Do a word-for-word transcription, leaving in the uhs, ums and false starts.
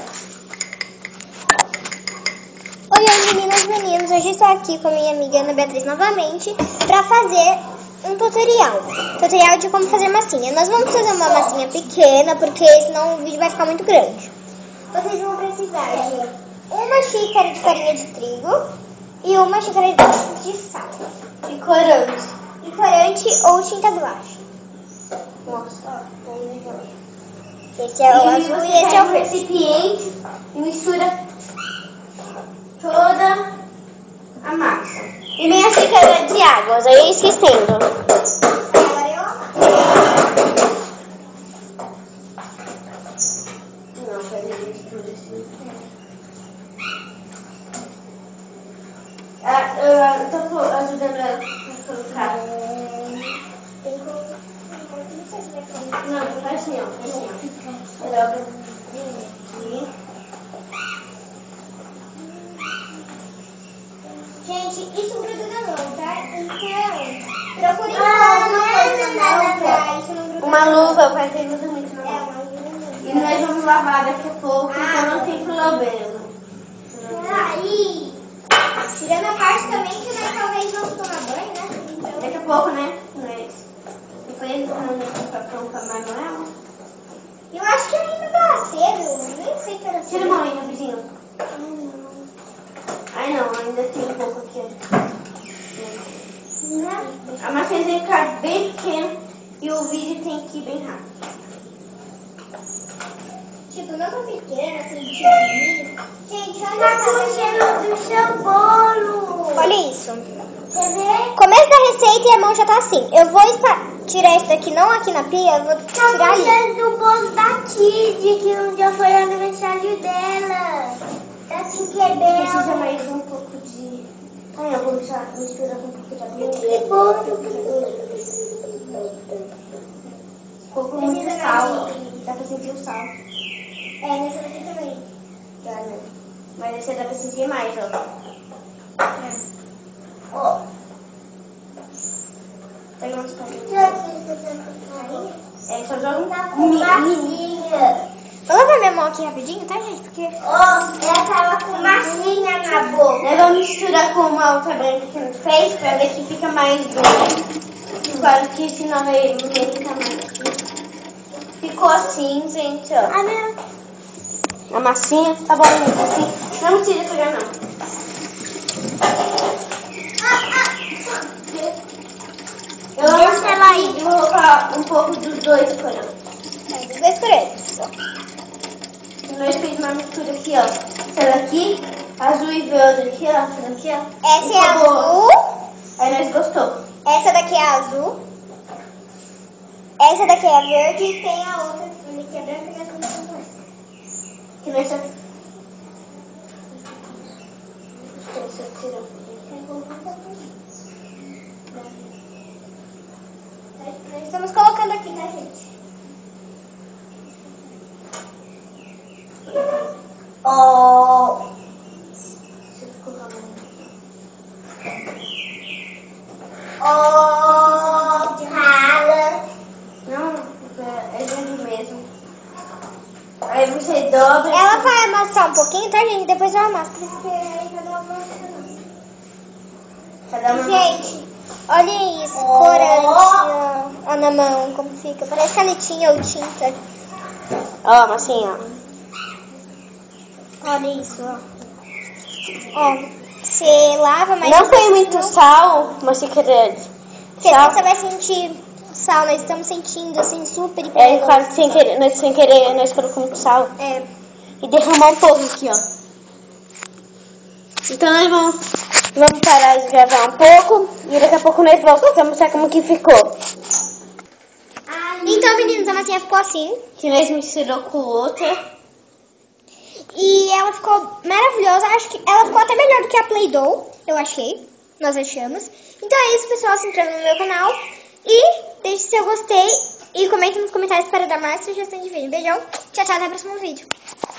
Oi, meninas e meninos, hoje estou aqui com a minha amiga Ana Beatriz novamente para fazer um tutorial. Tutorial de como fazer massinha. Nós vamos fazer uma massinha pequena, porque senão o vídeo vai ficar muito grande. Vocês vão precisar de uma xícara de farinha de trigo e uma xícara de sal. E corante. E corante ou tinta guache. Nossa, esse é o azul e esse é o verde. recipiente e mistura toda a massa. E meia xícara de água, aí esquecendo. Agora eu amasso. Não, fazer mistura assim. Ah, eu tô ajudando a colocar. Não, não faz assim, ó. Faz assim, ó. Coloca aqui. Gente, isso gruda na mão, tá? Então, procurem alguma coisa na mão pra isso não grudar. Uma luva, vai ter gruda muito na É, mão. uma luva. E nós vamos lavar daqui a pouco, Ah, então não tem problema. Aí, tirando a parte também que nós talvez vamos tomar banho, né? Então, Daqui a pouco, né? Mas depois não pra pronto mais Manuela. eu acho que ainda tá cedo, nem sei que era cedo. Tira a mão aí, rapidinho. Ai não, ainda tem um pouco aqui. A massinha tem que ficar bem pequena e o vídeo tem que ir bem rápido. Tipo, não tão pequena, assim, tipo. Gente, olha Tá com o cheiro do seu bolo. Olha isso. Você vê? Começo da receita e a mão já tá assim. Eu vou tirar isso daqui, não aqui na pia, eu vou tirar Tá com o ali. cheiro do bolo da Kid, que um dia foi aniversário dela. Da Tinkerbell. Precisa mais um pouco de... Ai, eu vou misturar, misturar com um pouco de aguinha. Que bom. Colocou muito Precisa sal. mais Dá pra sentir o sal. É, nessa daqui também. Dá, né? Mas esse dá pra sentir mais, ó. É. Ó. Pega umas palhinhas. É, só joga um massinha. Vou lavar minha mão aqui rapidinho, tá, gente? Porque... Ó, ela tava com massinha na boca. Nós vamos misturar com uma outra branca que a gente fez pra ver se fica mais doce. Claro que senão vai ficar mais. Ficou assim, gente, ó. Ah, meu. A massinha tá bom, assim. Não tira pegar, não. Eu vou Deixa ela aí. Eu vou colocar um pouco dos dois corantes. É, dos dois corantes. Nós fizemos uma mistura aqui, ó. Essa daqui, azul e verde aqui, ó. Essa daqui, ó. Essa E é acabou. azul. Aí nós gostou. Essa daqui é azul. Essa daqui é verde e tem a outra ali que é branca e essa daqui é branca. Que nós só... Deixa eu tirar. Nós estamos colocando aqui, tá, gente? Oh. Deixa eu colocar a mão. Oh, rala. Não, é grande mesmo. Aí você dobra. Ela vai amassar um pouquinho, tá, gente? Depois eu amasso, porque aí vai dar uma amassada. Cada uma. Gente, olha isso, Oh. corante, ó, ó, na mão, como fica. Parece canetinha ou tinta. Ó, massinha. Olha isso, ó. Ó, você lava, mas... Não foi muito não... sal, mas se querer. Porque Sal. você vai sentir sal, nós estamos sentindo, assim, super... É, claro que sem querer, nós, sem querer, nós colocamos sal. É. E derramar um pouco aqui, ó. Então nós vamos, vamos parar de gravar um pouco e daqui a pouco nós voltamos pra mostrar como que ficou. Então, meninos, a massinha ficou assim. Que nós misturou com outra. E ela ficou maravilhosa. Acho que ela ficou até melhor do que a Play-Doh, eu achei. Nós achamos. Então é isso, pessoal. Se inscreva no meu canal. E deixe seu gostei. E comente nos comentários para dar mais sugestões de vídeo. Beijão. Tchau, tchau. Até o próximo vídeo.